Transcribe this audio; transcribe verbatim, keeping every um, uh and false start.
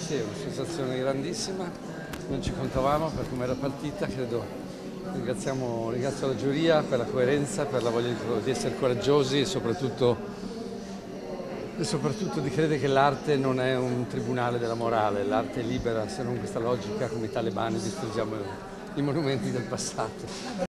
sì, è una sensazione grandissima, non ci contavamo per come era partita, credo. Ringraziamo, ringrazio la giuria per la coerenza, per la voglia di, di essere coraggiosi e soprattutto, e soprattutto di credere che l'arte non è un tribunale della morale, l'arte è libera, se non questa logica come i talebani distruggiamo i monumenti del passato.